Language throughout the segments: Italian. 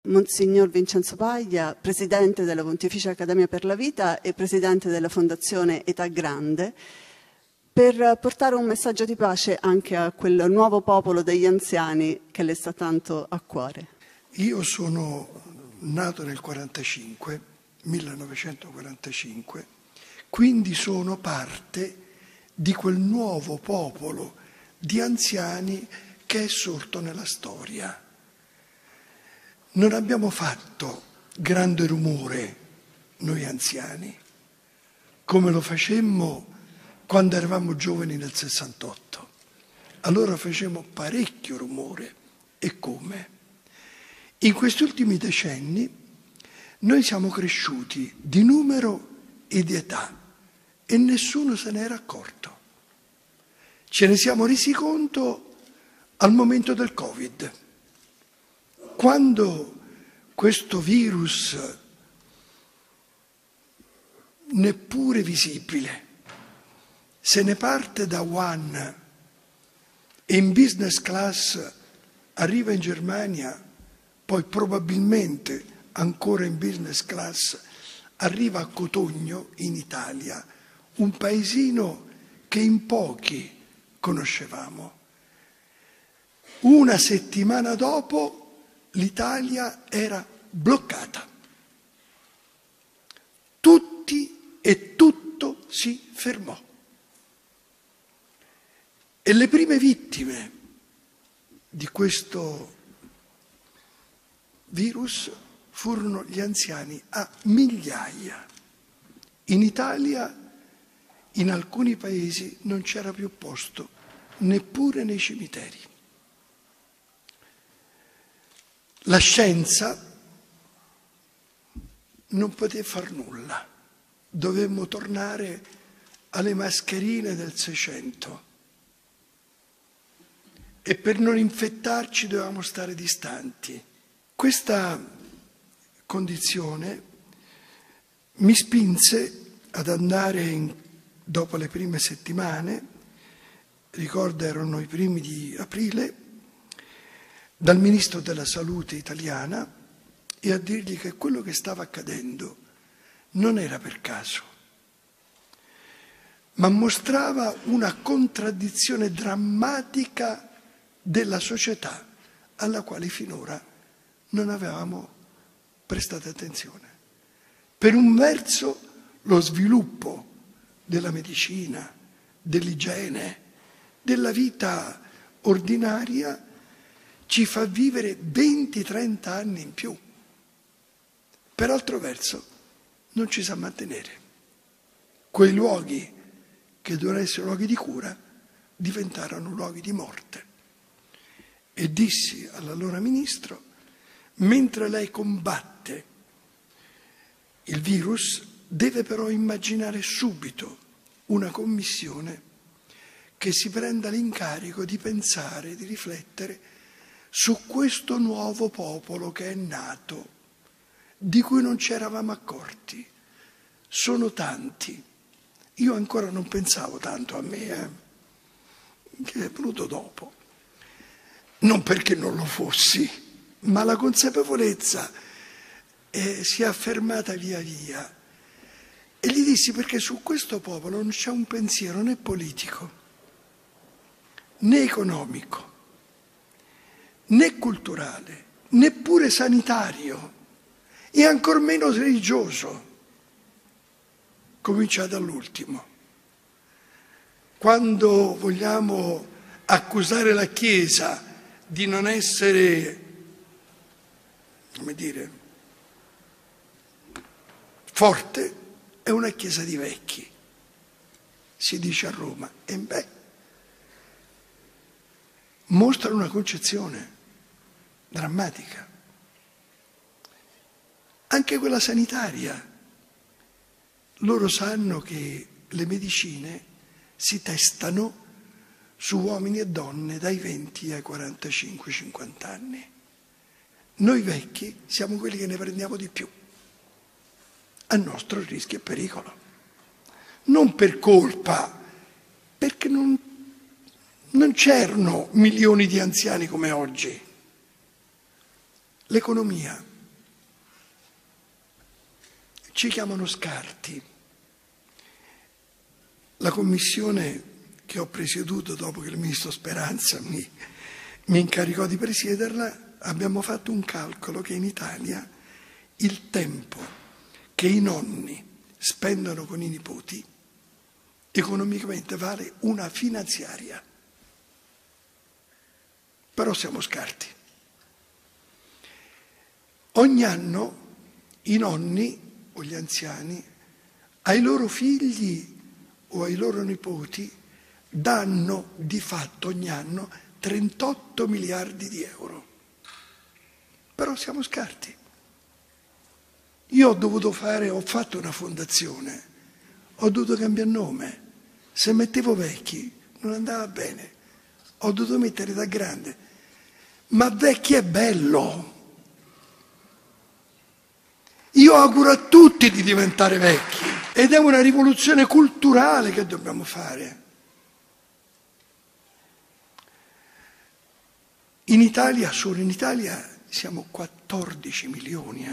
Monsignor Vincenzo Paglia, Presidente della Pontificia Accademia per la Vita e Presidente della Fondazione Età Grande, per portare un messaggio di pace anche a quel nuovo popolo degli anziani che le sta tanto a cuore. Io sono nato nel 1945, quindi sono parte di quel nuovo popolo di anziani che è sorto nella storia. Non abbiamo fatto grande rumore noi anziani, come lo facemmo quando eravamo giovani nel 68. Allora facemmo parecchio rumore. E come? In questi ultimi decenni noi siamo cresciuti di numero e di età e nessuno se ne era accorto. Ce ne siamo resi conto al momento del Covid. Quando questo virus, neppure visibile, se ne parte da Wuhan e in business class arriva in Germania, poi probabilmente ancora in business class arriva a Cotogno in Italia, un paesino che in pochi conoscevamo. Una settimana dopo l'Italia era bloccata. Tutti e tutto si fermò. E le prime vittime di questo virus furono gli anziani a migliaia. In Italia, in alcuni paesi, non c'era più posto, neppure nei cimiteri. La scienza non poté far nulla, dovemmo tornare alle mascherine del Seicento e per non infettarci dovevamo stare distanti. Questa condizione mi spinse ad andare, dopo le prime settimane, ricordo erano i primi di aprile, dal Ministro della Salute italiana e a dirgli che quello che stava accadendo non era per caso, ma mostrava una contraddizione drammatica della società alla quale finora non avevamo prestato attenzione. Per un verso lo sviluppo della medicina, dell'igiene, della vita ordinaria ci fa vivere 20-30 anni in più. Per altro verso non ci sa mantenere. Quei luoghi che dovevano essere luoghi di cura diventarono luoghi di morte. E dissi all'allora ministro: mentre lei combatte il virus, deve però immaginare subito una commissione che si prenda l'incarico di pensare, di riflettere su questo nuovo popolo che è nato, di cui non ci eravamo accorti. Sono tanti. Io ancora non pensavo tanto a me, che è venuto dopo. Non perché non lo fossi, ma la consapevolezza si è affermata via via. E gli dissi: perché su questo popolo non c'è un pensiero né politico, né economico, né culturale, neppure sanitario e ancor meno religioso. Comincia dall'ultimo. Quando vogliamo accusare la Chiesa di non essere, come dire, forte, è una Chiesa di vecchi, si dice a Roma. E beh, mostra una concezione drammatica. Anche quella sanitaria. Loro sanno che le medicine si testano su uomini e donne dai 20 ai 45-50 anni. Noi vecchi siamo quelli che ne prendiamo di più, a nostro rischio e pericolo. Non per colpa, perché non c'erano milioni di anziani come oggi. L'economia ci chiamano scarti. La commissione che ho presieduto dopo che il ministro Speranza mi incaricò di presiederla, abbiamo fatto un calcolo che in Italia il tempo che i nonni spendono con i nipoti economicamente vale una finanziaria. Però siamo scarti. Ogni anno i nonni o gli anziani ai loro figli o ai loro nipoti danno di fatto ogni anno 38 miliardi di euro. Però siamo scarti. Io ho fatto una fondazione, ho dovuto cambiare nome. Se mettevo Vecchi non andava bene, ho dovuto mettere Da Grande. Ma Vecchi è bello. Io auguro a tutti di diventare vecchi ed è una rivoluzione culturale che dobbiamo fare. In Italia, solo in Italia, siamo 14 milioni.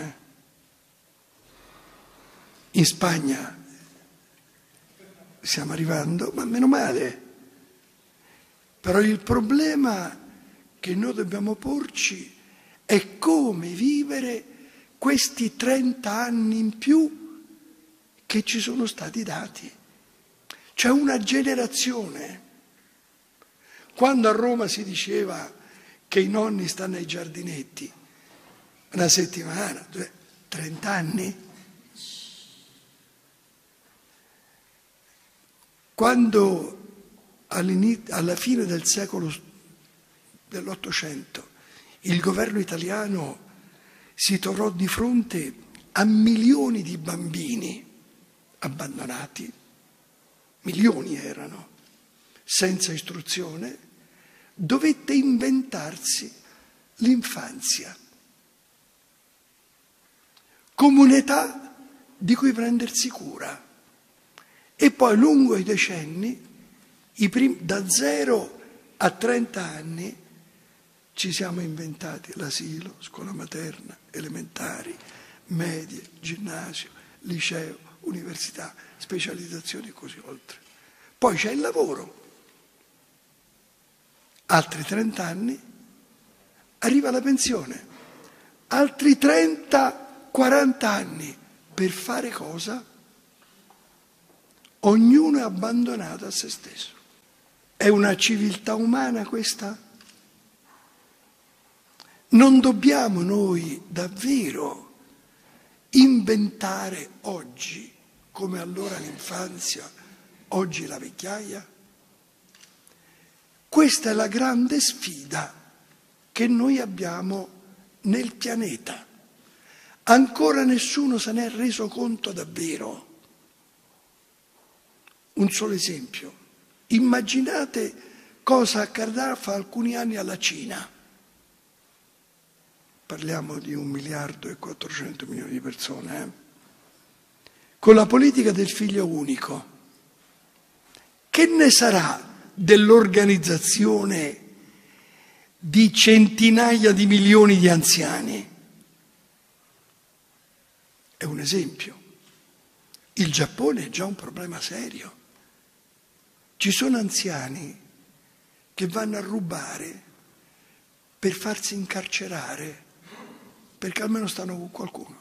In Spagna stiamo arrivando, ma meno male. Però il problema che noi dobbiamo porci è come vivere questi 30 anni in più che ci sono stati dati. C'è una generazione. Quando a Roma si diceva che i nonni stanno ai giardinetti, una settimana, 30 anni. Quando alla fine del secolo dell'Ottocento il governo italiano si trovò di fronte a milioni di bambini abbandonati, milioni erano, senza istruzione, dovette inventarsi l'infanzia come un'età di cui prendersi cura. E poi lungo i decenni, da 0 a 30 anni, ci siamo inventati l'asilo, scuola materna, elementari, medie, ginnasio, liceo, università, specializzazioni e così oltre. Poi c'è il lavoro. Altri 30 anni, arriva la pensione. Altri 30-40 anni. Per fare cosa? Ognuno è abbandonato a se stesso. È una civiltà umana questa? Non dobbiamo noi davvero inventare oggi, come allora l'infanzia, oggi la vecchiaia? Questa è la grande sfida che noi abbiamo nel pianeta. Ancora nessuno se ne è reso conto davvero. Un solo esempio. Immaginate cosa accadrà fra alcuni anni alla Cina. Parliamo di 1.400 milioni di persone. Con la politica del figlio unico. Che ne sarà dell'organizzazione di centinaia di milioni di anziani? È un esempio. Il Giappone è già un problema serio. Ci sono anziani che vanno a rubare per farsi incarcerare, perché almeno stanno con qualcuno.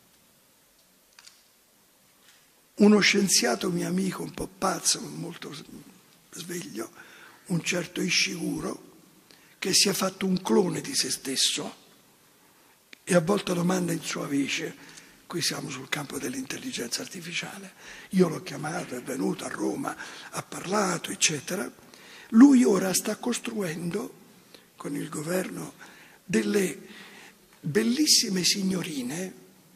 Uno scienziato mio amico, un po' pazzo, molto sveglio, un certo Ishiguro, che si è fatto un clone di se stesso e a volte lo manda in sua vece. Qui siamo sul campo dell'intelligenza artificiale. Io l'ho chiamato, è venuto a Roma, ha parlato, eccetera. Lui ora sta costruendo, con il governo, delle bellissime signorine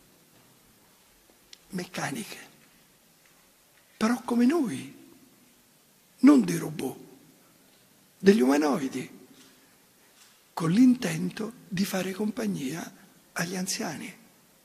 meccaniche, però come noi, non dei robot, degli umanoidi, con l'intento di fare compagnia agli anziani.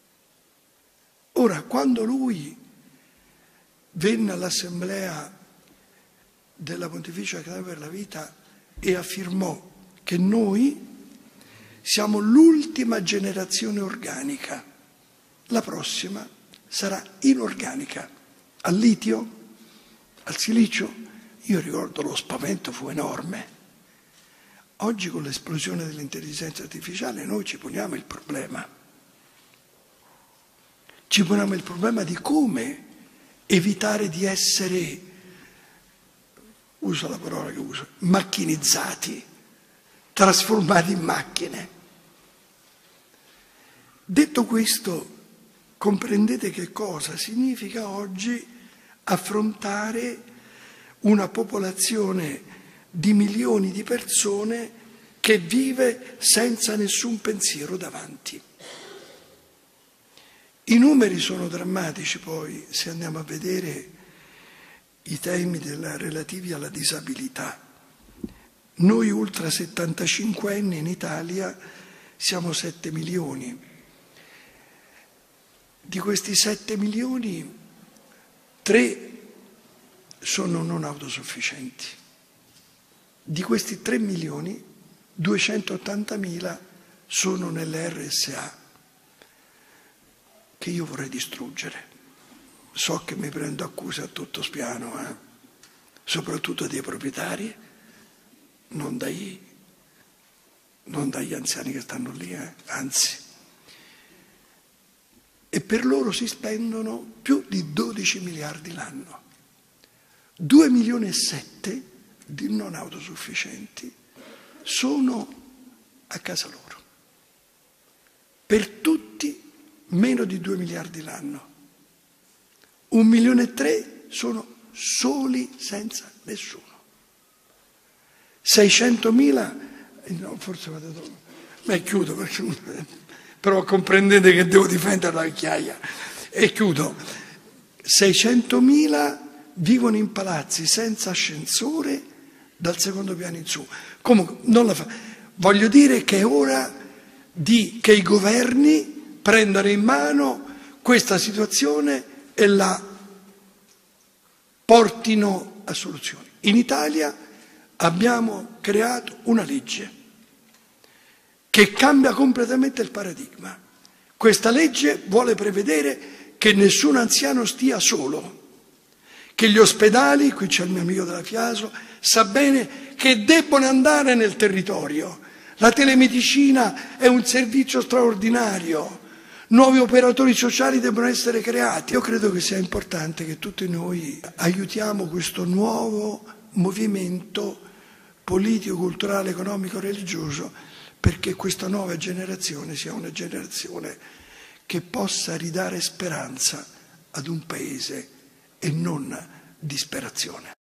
Ora, quando lui venne all'assemblea della Pontificia Accademia per la Vita e affermò che noi siamo l'ultima generazione organica, la prossima sarà inorganica, al litio, al silicio. Io ricordo lo spavento fu enorme. Oggi con l'esplosione dell'intelligenza artificiale noi ci poniamo il problema. Ci poniamo il problema di come evitare di essere, uso la parola che uso, macchinizzati, trasformati in macchine. Detto questo, comprendete che cosa significa oggi affrontare una popolazione di milioni di persone che vive senza nessun pensiero davanti. I numeri sono drammatici poi, se andiamo a vedere i temi relativi alla disabilità. Noi ultra 75 anni in Italia siamo 7 milioni. Di questi 7 milioni, 3 sono non autosufficienti. Di questi 3 milioni, 280.000 sono nelle RSA, che io vorrei distruggere. So che mi prendo accuse a tutto spiano, soprattutto dei proprietari, non dagli anziani che stanno lì, anzi. E per loro si spendono più di 12 miliardi l'anno. 2,7 milioni di non autosufficienti sono a casa loro. Per tutti meno di 2 miliardi l'anno. 1,3 milioni sono soli senza nessuno. 600.000, no, forse vado troppo, ma chiudo, però comprendete che devo difendere la vecchiaia. E chiudo. 600.000 vivono in palazzi senza ascensore dal secondo piano in su. Comunque, non la fa. Voglio dire che è ora che i governi prendano in mano questa situazione e la portino a soluzioni. In Italia abbiamo creato una legge che cambia completamente il paradigma. Questa legge vuole prevedere che nessun anziano stia solo, che gli ospedali, qui c'è il mio amico della Fiaso, sa bene che debbono andare nel territorio. La telemedicina è un servizio straordinario. Nuovi operatori sociali devono essere creati. Io credo che sia importante che tutti noi aiutiamo questo nuovo movimento politico, culturale, economico, religioso, perché questa nuova generazione sia una generazione che possa ridare speranza ad un paese e non disperazione.